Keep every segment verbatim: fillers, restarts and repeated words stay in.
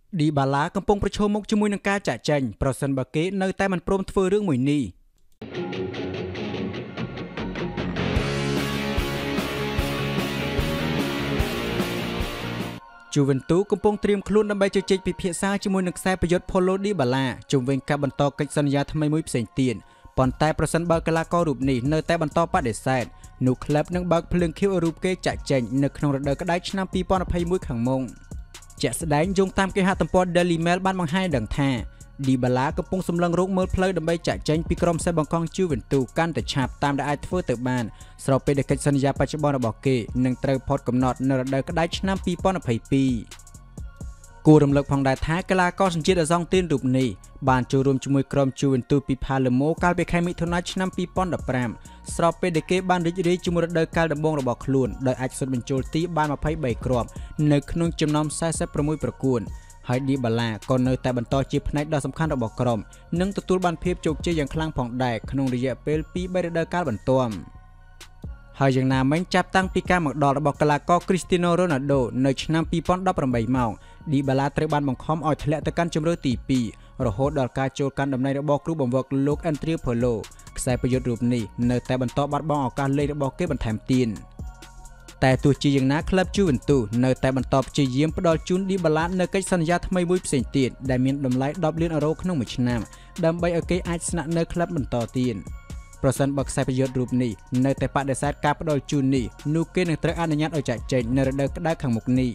ឌីបាឡាកំពុងប្រឈមមុខជាមួយនឹងការចាក់ចែងប្រសិនបើគេនៅតែមិនព្រមធ្វើរឿងមួយនេះជូវិនទូកំពុងត្រៀមខ្លួនដើម្បីជជែកពិភាក្សាជាមួយនឹងខ្សែប្រយុទ្ធផូឡូឌីបាឡាជុំវិញការបន្តកិច្ចសន្យាថ្មីមួយផ្សេងទៀតប៉ុន្តែប្រសិនបើកីឡាកររូបនេះនៅតែបន្តបដិសេធនោះក្លឹបនឹងបើកភ្លើងខៀវឲ្យរូបគេចាក់ចែងនៅក្នុងរដូវក្តៅឆ្នាំពីរពាន់ยี่สิบเอ็ดខាងមុខជាក់ស្ដែងយោងតាមគេហទំព័រ Daily Mail បានបង្ហាញដឹងថាឌីបាឡាកំពុងសម្លឹងរកមើលផ្លូវដើម្បីចាក់ចែងពីក្រុមសេបង្កងជូវិនទូកាន់តែឆាប់តាមដែលអាចធ្វើទៅបានស្របពេលដែលកិច្ចសន្យាបច្ចុប្បន្នរបស់គេនឹងត្រូវផុតកំណត់នៅរដូវក្តៅឆ្នាំពីរពាន់ยี่สิบเอ็ดគួររំលឹកផងដែរថាកីឡាករសញ្ជាតិអេសង់ទីនរូបនេះបានចូលរួមជាមួយក្រុមជូវិនទូពីផាឡឺម៉ូកាលពីខែមិថុនាឆ្នាំពីរពាន់ยี่สิบห้าស្របពេលដែលគេបានរីករាយជាមួយរដូវកាលដំបូងរបស់ខ្លួនដោយអាចសុទ្ធបញ្ចូលទីបានยี่สิบสามគ្រាប់នៅក្នុងចំណោមสี่สิบหกប្រកួតហើយឌីបាឡាក៏នៅតែបន្តជាផ្នែកដ៏សំខាន់របស់ក្រុមនិងទទួលបានភាពជោគជ័យយ៉ាងខ្លាំងផងដែរក្នុងរយៈពេលពីររដូវកាលបន្ទាប់ហើយយ៉ាងណាមិញចាប់តាំងពីការមកដល់របស់កីឡាករគ្រីស្ទីណូរ៉ូណាល់ដូនៅឆ្នាំពីរពាន់ដប់ប្រាំបីមកឌីបាឡាត្រូវបានបង្ខំឲ្យធ្លាក់ទៅកាន់ជម្រើសទីពីររហូតដល់ការចូលកាន់តំណែងរបស់គ្រូបង្វឹកលោកអេនទ្រីផូឡូខ្សែប្រយុទ្ធរូបនេះនៅតែបន្តបាត់បង់ឱកាសលេងរបស់គេបន្ថែមទៀតតែទោះជាយ៉ាងណាក្លឹបជូវិនទូនៅតែបន្តព្យាយាមផ្ដល់ជូនឌីបាឡានៅកិច្ចសន្យាថ្មីមួយផ្សេងទៀតដែលមានតម្លៃដប់លានអឺរ៉ូក្នុងមួយឆ្នាំដើម្បីឲ្យគេអាចស្នាក់នៅក្លឹបបន្តទៀតប្រសិនបើខ្សែប្រយុទ្ធរូបនេះនៅតែបដិសេធការផ្ដល់ជូននេះនោះគេនឹងត្រូវអនុញ្ញាតឲ្យចាក់ចែងនៅរដូវក្តៅខាងមុខនេះ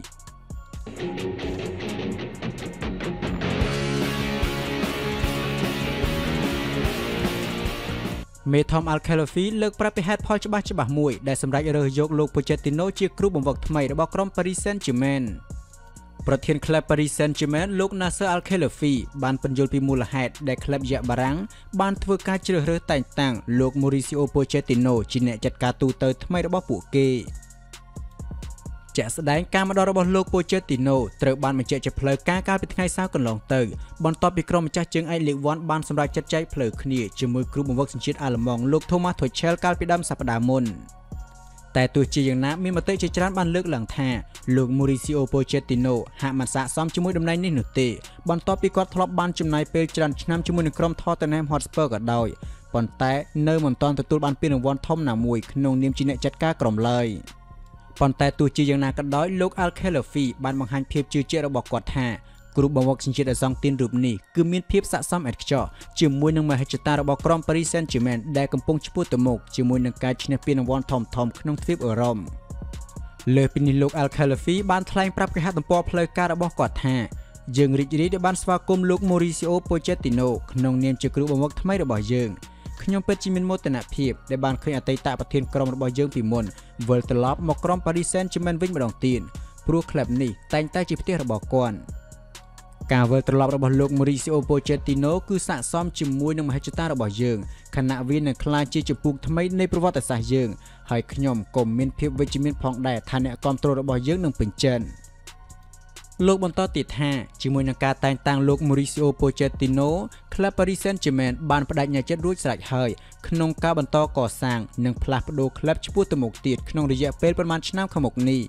មេថមអាល់ខេឡូហ្វីលើកប្រាប់ពីហេតុផលច្បាស់ច្បាស់មួយដែលសម្រេចរើសយកលោកពូជេទីណូជាគ្រូបង្វឹកថ្មីរបស់ក្រុម Paris Saint-Germain ប្រធានក្លឹប Paris Saint-Germain លោក Nasser Al-Khelaifi បានពន្យល់ពីមូលហេតុដែលក្លឹបយ៉ាក់បារាំងបានធ្វើការជ្រើសរើសតែងតាំងលោក Mauricio Pochettino ជាអ្នកចាត់ការទូទៅថ្មីរបស់ពួកគេជាក់ស្ដែងការមកដល់របស់លោក Pochettino ត្រូវបានបញ្ជាក់ជាផ្លូវការកាលពីថ្ងៃសៅរ៍កន្លងទៅបន្ទាប់ពីក្រុមម្ចាស់ជើងឯកលីកодинបានសម្រេចចាត់ចែងផ្លូវគ្នាជាមួយគ្រូបង្វឹកសញ្ជាតិអាល្លឺម៉ង់លោក Thomas Tuchel កាលពីដើមសប្តាហ៍មុនតែទោះជាយ៉ាងណាមានមតិជាច្រើនបានលើកឡើងថាលោក Mauricio Pochettino ហាក់មិនស័ក្តិសមជាមួយតំណែងនេះនោះទេបន្ទាប់ពីគាត់ធ្លាប់បានចំណាយពេលច្រើនឆ្នាំជាមួយនឹងក្រុម Tottenham Hotspur ក៏ដោយប៉ុន្តែនៅមិនទាន់ទទួលបានពានរង្វាន់ធំណាមួយក្នុងនាមជាអ្នកចាត់ការក្រុមឡើយប៉ុន្តែទោះជាយ៉ាងណាក៏ដោយលោក Al-Khelaifi បានបង្ហាញភាពជឿជាក់របស់គាត់ថាគ្រូបង្វឹកសញ្ជាតិអេសង់ទីនរូបនេះគឺមានភាពស័ក្តិសមឥតខ្ចោះជាមួយនឹងមហិច្ឆតារបស់ក្រុម Paris Saint-Germain ដែលកំពុងឆ្ពោះទៅមុខជាមួយនឹងការឈ្នះពានរង្វាន់ធំៗក្នុងទ្វីបអឺរ៉ុបលើពីនេះលោក Al-Khelaifi បានថ្លែងប្រាប់គេហទំព័រផ្លូវការរបស់គាត់ថាយើងរីករាយដែលបានស្វាគមន៍លោក Mauricio Pochettino ក្នុងនាមជាគ្រូបង្វឹកថ្មីរបស់យើងខ្ញុំពិតជាមានមោទនភាពដែលបានឃើញអតីតប្រធានក្រុមរបស់យើងពីមុនវិលត្រឡប់មកក្រុម Paris Saint-Germain វិញម្ដងទៀតព្រោះក្លឹបនេះតែងតែជាផ្ទះរបស់គាត់ការវិលត្រឡប់របស់លោក Mauricio Pochettino គឺស័ក្តិសមជាមួយនឹងមហិច្ឆតារបស់យើងខណៈវានឹងក្លាយជាជំពូកថ្មីនៃប្រវត្តិសាស្ត្រយើងហើយខ្ញុំក៏មានភាពវិជ្ជមានផងដែរថាអ្នកគ្រប់គ្រងរបស់យើងនឹងពេញចិត្តលោកបន្តទៀតថាជាមួយនឹងការតែងតាំងលោក Mauricio Pochettino ក្លឹប Paris Saint-Germain បានបដិញ្ញាចិត្តរួចស្រេចហើយក្នុងការបន្តកសាងនិងផ្លាស់ប្ដូរក្លឹបឆ្ពោះទៅមុខទៀតក្នុងរយៈពេលប្រមាណឆ្នាំខាងមុខនេះ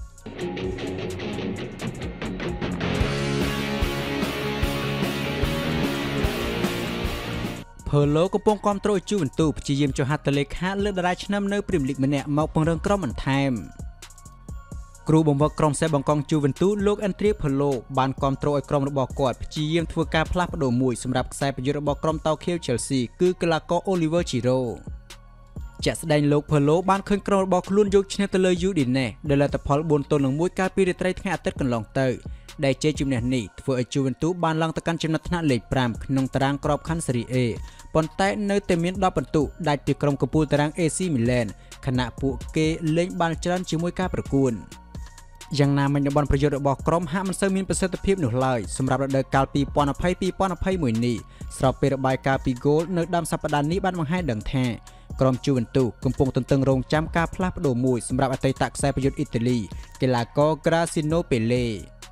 ផឺឡូកំពុងគាំទ្រជូវិនទូព្យាយាមចុះហត្ថលេខាលើតារាឆ្នាំនៅព្រីមលីកម្នាក់មកពង្រឹងក្រុមបន្ថែមគ្រូបង្វឹកក្រុមសេបង្កងជូវិនទូលោកអេនទ្រីផូឡូបានគាំទ្រឲ្យក្រុមរបស់គាត់ព្យាយាមធ្វើការផ្លាស់ប្ដូរមួយសម្រាប់ខ្សែប្រយុទ្ធរបស់ក្រុមតោខៀវ Chelsea គឺកីឡាករ Oliver Giroud ជាក់ស្ដែងលោកផូឡូបានឃើញក្រុមរបស់ខ្លួនយកឈ្នះទៅលើ Udinese ដោយលទ្ធផលបួនទល់នឹងមួយកាលពីរាត្រីថ្ងៃអាទិត្យកន្លងទៅដែលជ័យជំនះនេះធ្វើឲ្យជូវិនទូបានឡើងទៅកាន់ចំណាត់ថ្នាក់លេខប្រាំក្នុងតារាងក្របខ័ណ្ឌ Serie A ប៉ុន្តែនៅតែមានដប់ពិន្ទុដាច់ពីក្រុមកំពូលតារាង A C Milan ខណៈពួកគេលេងបានច្រើនជាមួយការប្រកួតយ៉ាងណាមិញតំបន់ប្រយុទ្ធរបស់ក្រុមហាក់មិនសូវមានប្រសិទ្ធភាពនោះឡើយសម្រាប់រដូវកាលពីរពាន់ยี่สิบ ពីរពាន់ยี่สิบเอ็ดនេះស្របពេលរបាយការណ៍ពីគោលនៅដើមសប្តាហ៍នេះបានបង្ហាញដឹងថាក្រុមជូវិនទូកំពុងទន្ទឹងរង់ចាំការផ្លាស់ប្ដូរមួយសម្រាប់អតីតខ្សែប្រយុទ្ធអ៊ីតាលីកីឡាករ Graziano Pelle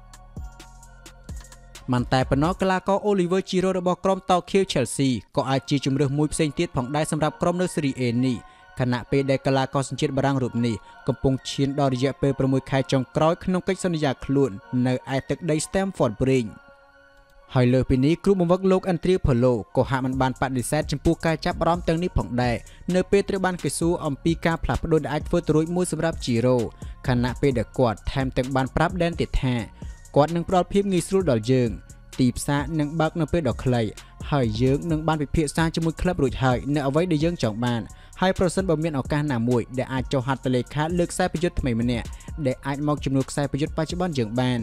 មិនតែប៉ុណ្ណោះកីឡាករ Oliver Giroud របស់ក្រុមតោខៀវ Chelsea ក៏អាចជាជម្រើសមួយផ្សេងទៀតផងដែរសម្រាប់ក្រុមនៅ Serie A នេះខណៈពេលដែលកីឡាករសញ្ជាតិបារាំងរូបនេះកំពុងឈានដល់រយៈពេលប្រាំមួយខែចុងក្រោយក្នុងកិច្ចសន្យាខ្លួននៅឯទឹកដី Stamford Bridge ហើយលើពីនេះគ្រូបង្វឹកលោក Andrea Pirlo ក៏ហាក់មិនបានបដិសេធចំពោះការចាប់អារម្មណ៍ទាំងនេះផងដែរនៅពេលត្រូវបានគេសួរអំពីការផ្លាស់ប្ដូរដែលអាចធ្វើទៅរួចមួយសម្រាប់ Giro ខណៈពេលដែលគាត់ថែមទាំងបានប្រាប់ Dan ទៀតថាគាត់នឹងផ្ដល់ភាពងាយស្រួលដល់យើងទីផ្សារនឹងបើកនៅពេលដ៏ខ្លីហើយយើងនឹងបានពិភាក្សាជាមួយក្លឹបរួចហើយនៅអ្វីដែលយើងចង់បានហើយប្រសិនបើមានឱកាសណាមួយដែលអាចចុះហត្ថលេខាលើខ្សែប្រយុទ្ធថ្មីម្នាក់ដែលអាចមកជំនួសខ្សែប្រយុទ្ធបច្ចុប្បន្នយើងបាន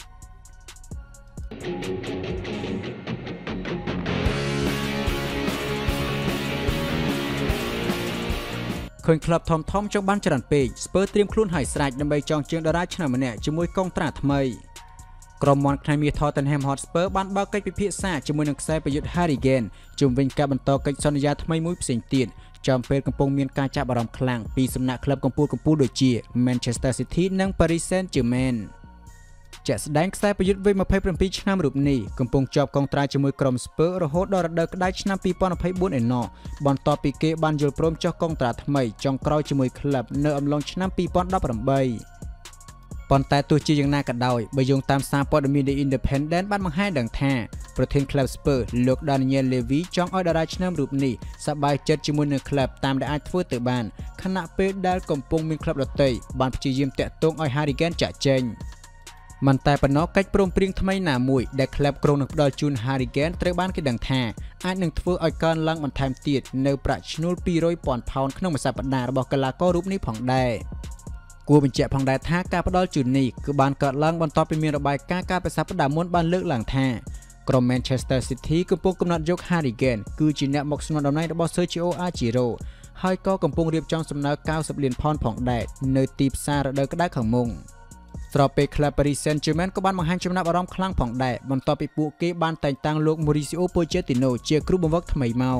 ឃើញក្លឹបធំធំចង់បានច្រើនពេកស្ពើត្រៀមខ្លួនឲ្យស្រេចដើម្បីចងជើងតារាឆ្នាំម្នាក់ជាមួយកងត្រាថ្មីក្រុមមន់ខ្លាមាស Tottenham Hotspur បានបើកកិច្ចពិភាក្សាជាមួយនឹងខ្សែប្រយុទ្ធ Harry Kane ជុំវិញការបន្តកិច្ចសន្យាថ្មីមួយផ្សេងទៀតចំពេលកំពុងមានការចាប់អារម្មណ៍ខ្លាំងពីសំណាក់ក្លឹបកំពូលកំពូលដូចជា Manchester City និង Paris Saint-Germain ជាក់ស្ដែងខ្សែប្រយុទ្ធវ័យម្ភៃប្រាំពីរឆ្នាំរូបនេះកំពុងជាប់កងត្រាជាមួយក្រុម Spurs រហូតដល់រដូវក្តៅឆ្នាំពីរពាន់ម្ភៃបួនឯណោះបន្ទាប់ពីគេបានយល់ព្រមចុះកងត្រាថ្មីចុងក្រោយជាមួយក្លឹបនៅអំឡុងឆ្នាំពីរពាន់ដប់ប្រាំបីប៉ុន្តែទោះជាយ៉ាងណាក៏ដោយបើយោងតាមសារព័ត៌មាន The Independent បានបង្ហាញដឹងថាប្រធានក្លឹប Spurs លោក Daniel Levy ចង់ឲ្យតារាឆ្នាំរូបនេះសប្បាយចិត្តជាមួយនឹងក្លឹបតាមដែលអាចធ្វើទៅបានខណៈពេលដែលកំពុងមានក្លឹបដទៃបានព្យាយាមតាក់ទងឲ្យ Harry Kane ចាក់ចេញមិនតែប៉ុណ្ណោះកិច្ចព្រមព្រៀងថ្មីណាមួយដែលក្លឹបក្រុងនឹងផ្ដល់ជូន Harry Kane ត្រូវបានគេដឹងថាអាចនឹងធ្វើឲ្យកើនឡើងបន្ថែមទៀតនៅប្រាក់ឈ្នួលពីររយពាន់ផោនក្នុងមួយសប្តាហ៍របស់កីឡាកររូបនេះផងដែរគួរបញ្ជាក់ផងដែរថាការផ្ដល់ជូននេះគឺបានកើតឡើងបន្ទាប់ពីមានរបាយការណ៍ការប្រសាសន៍មុនបានលើកឡើងថាក្រុម Manchester City កំពុងកំណត់យក Harry Kane គឺជាអ្នកមកស្នងតំណែងរបស់ Sergio Aguero ហើយក៏កំពុងរៀបចំសំណើកៅសិបលានផោនផងដែរនៅទីផ្សាររដូវក្តៅខាងមុខស្របពេលក្លឹប Paris Saint-Germain ក៏បានបង្ហាញចំណាប់អារម្មណ៍ខ្លាំងផងដែរបន្ទាប់ពីពួកគេបានតែងតាំងលោក Mauricio Pochettino ជាគ្រូបង្វឹកថ្មីមក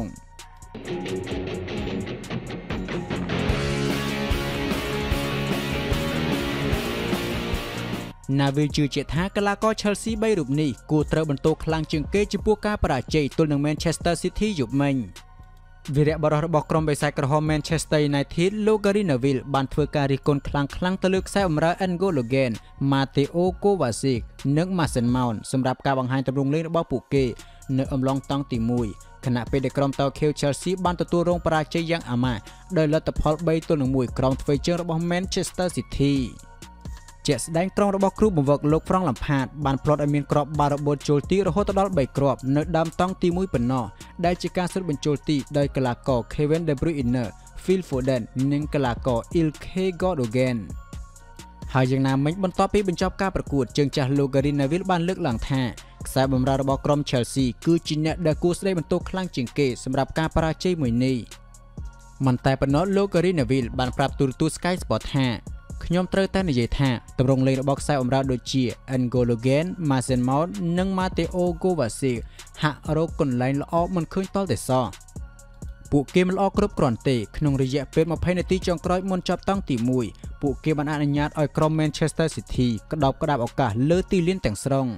ណាវិលជឿជាក់ថាកីឡាករ Chelsea បីរូបនេះគួរត្រូវបន្ទោខ្លាំងជាងគេចំពោះការបរាជ័យទល់នឹង Manchester City យប់មិញវីរៈបរិះរបស់ក្រុមបេសាចក្រហម Manchester United លោក Gary Neville បានធ្វើការរិះគន់ខ្លាំងៗទៅលើខ្សែបម្រើ N'Golo Kante, Mateo Kovacic និង Mason Mount សម្រាប់ការបង្ហាញទម្រង់លេងរបស់ពួកគេនៅអំឡុងតង់ទីមួយខណៈពេលដែលក្រុមតោខេវ Chelsea បានទទួលរងបរាជ័យយ៉ាងអាម៉ាស់ដោយលទ្ធផលបីទល់នឹងមួយក្រោមទ្វេជើងរបស់ Manchester Cityជាក់ស្ដែងត្រង់របស់គ្រូបង្វឹកលោក Frank Lampard បានផ្លត់ឲ្យមានគ្រាប់បាល់របូតចូលទីរហូតដល់បីគ្រាប់នៅដើមតង់ទីមួយប៉ុណ្ណោះដែលជាការស៊ើបបញ្ចូលទីដោយកីឡាករ Kevin De Bruyne, Phil Foden និងកីឡាករ Ilkay Gundogan ហើយយ៉ាងណាមិញបន្ទាប់ពីបញ្ចប់ការប្រកួតជើងចាស់លោក Gary Neville បានលើកឡើងថាខ្សែបម្រើរបស់ក្រុម Chelsea គឺជាអ្នកដែលគួរស្ដីបន្ទោសខ្លាំងជាងគេសម្រាប់ការបរាជ័យមួយនេះមិនតែប៉ុណ្ណោះលោក Gary Neville បានប្រាប់ទូរទស្សន៍ Sky Sport ថាខ្ញុំត្រូវតែនិយាយថាទម្រង់លេងរបស់ខ្សែបម្រើដូចជា N'Golo Kante, Mason Mount និង Mateo Kovacic ហាក់រកកន្លែងល្អមិនឃើញតតែសោះពួកគេមិនល្អគ្រប់គ្រាន់ទេក្នុងរយៈពេលម្ភៃនាទីចុងក្រោយមុនចប់តង់ទីមួយពួកគេបានអនុញ្ញាតឲ្យក្រុម Manchester City ក្តោបក្តាប់ឱកាសលើទីលានទាំងស្រុង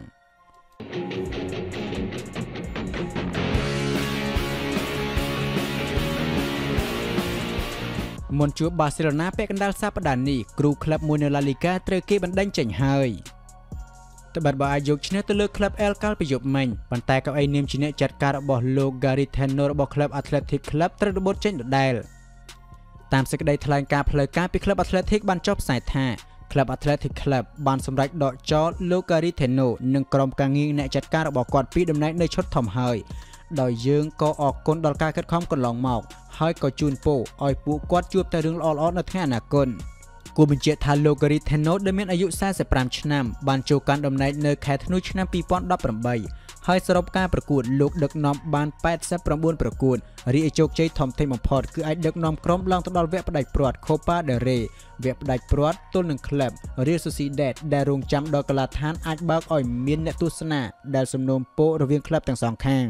មុនជួបបាសេឡូណាពាក់កណ្ដាលសប្តាហ៍នេះគ្រូក្លឹបមួយនៅ La Liga ត្រូវគេបណ្ដេញចេញហើយត្បិតបើអាចយកឈ្នះទៅលើក្លឹប El កាលពីយប់មិញប៉ុន្តែកៅអីនាមជាអ្នកចាត់ការរបស់លោក Gary Tenno របស់ក្លឹប Athletic Club ត្រូវរបូតចេញដដែលតាមសេចក្តីថ្លែងការណ៍ផ្លូវការពីក្លឹប Athletic បានចុះផ្សាយថាក្លឹប Athletic Club បានសម្រេចដកចោលលោក Gary Tenno និងក្រុមការងារអ្នកចាត់ការរបស់គាត់ពីតំណែងនៅឈុតធំហើយដោយយើងក៏អរគុណដល់ការខិតខំកន្លងមកហើយក៏ជូនពរឲ្យពួកគាត់ជួបតែរឿងល្អៗនៅថ្ងៃអនាគតគួរបញ្ជាក់ថាលោក Gary Tenno ដែលមានអាយុសែនសិបប្រាំឆ្នាំបានចូលកាន់តំណែងនៅខែធ្នូឆ្នាំពីរពាន់ដប់ប្រាំបីហើយសរុបការប្រកួតលោកដឹកនាំបានប៉ែតសិបប្រាំបួនប្រកួតរីឯជោគជ័យធំធេងបំផុតគឺអាចដឹកនាំក្រុមឡើងទៅដល់វគ្គផ្ដាច់ព្រាត់ Copa del Rey វគ្គផ្ដាច់ព្រាត់ទល់នឹងក្លឹប Real Sociedad ដែលរងចាំដល់កីឡាដ្ឋានអាចបើកឲ្យមានអ្នកទស្សនាដែលសំណូមពររវាងក្លឹបទាំងសងខាង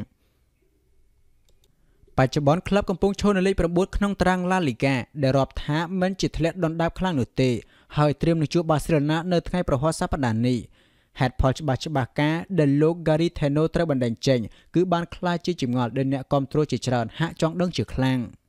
បច្ចុប្បន្នក្លឹបកំពុងឈរនៅលេខប្រាំបួនក្នុងតារាង La Liga ដែលរាប់ថាមិនជាធ្លាក់ដុនដាបខ្លាំងនោះទេហើយត្រៀមនឹងជួបបាសេឡូណានៅថ្ងៃប្រហ័សសប្តាហ៍នេះហេតុផលច្បាស់ច្បាស់ការដែលលោក Gary Tenno ត្រូវបណ្ដេញចេញគឺបានក្លាយជាចម្ងល់ដល់អ្នកគាំទ្រជាច្រើនហាក់ចង់ដឹងជាខ្លាំង។